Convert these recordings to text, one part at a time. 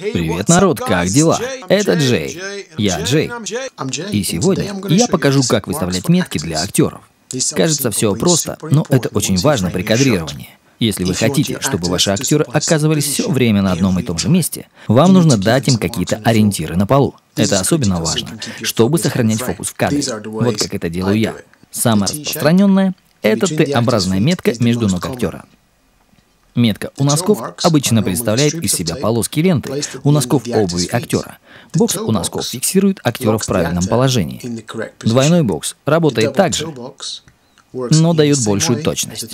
Привет, народ, как дела? Это Джей. Я Джей. И сегодня я покажу, как выставлять метки для актеров. Кажется, все просто, но это очень важно при кадрировании. Если вы хотите, чтобы ваши актеры оказывались все время на одном и том же месте, вам нужно дать им какие-то ориентиры на полу. Это особенно важно, чтобы сохранять фокус в кадре. Вот как это делаю я. Самая распространенная — это Т-образная метка между ног актера. Метка у носков обычно представляет из себя полоски ленты у носков обуви актера. Бокс у носков фиксирует актера в правильном положении. Двойной бокс работает так же, но дает большую точность.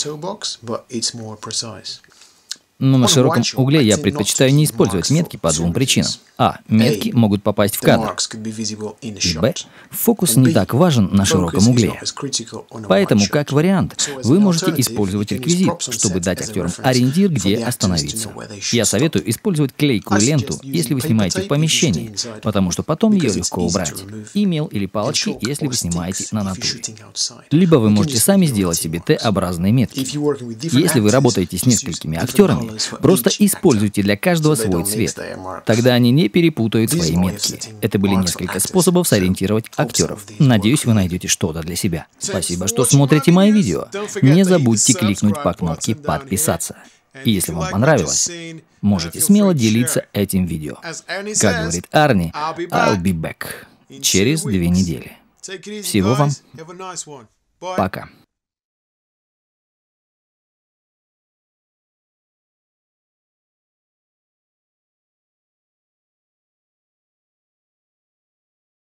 Но на широком угле я предпочитаю не использовать метки по двум причинам. А. Метки могут попасть в кадр. И Б. Фокус не так важен на широком угле. Поэтому, как вариант, вы можете использовать реквизит, чтобы дать актерам ориентир, где остановиться. Я советую использовать клейкую ленту, если вы снимаете в помещении, потому что потом ее легко убрать. И мел или палочки, если вы снимаете на натуре. Либо вы можете сами сделать себе Т-образные метки. Если вы работаете с несколькими актерами, просто используйте для каждого свой цвет. Тогда они не перепутают свои метки. Это были несколько способов сориентировать актеров. Надеюсь, вы найдете что-то для себя. Спасибо, что смотрите мои видео. Не забудьте кликнуть по кнопке «Подписаться». И если вам понравилось, можете смело делиться этим видео. Как говорит Арни, I'll be back. Через 2 недели. Всего вам. Пока.